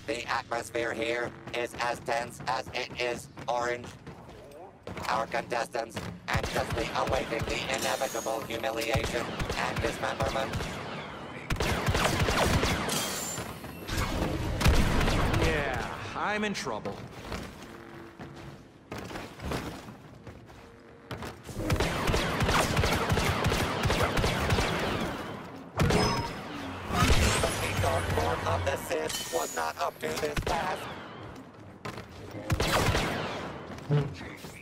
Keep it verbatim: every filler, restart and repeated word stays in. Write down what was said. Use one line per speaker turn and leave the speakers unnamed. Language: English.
The atmosphere here is as tense as it is orange. Our contestants anxiously awaiting the inevitable humiliation and dismemberment.
Yeah, I'm in trouble. The dark lord of the Sith was not up to this task.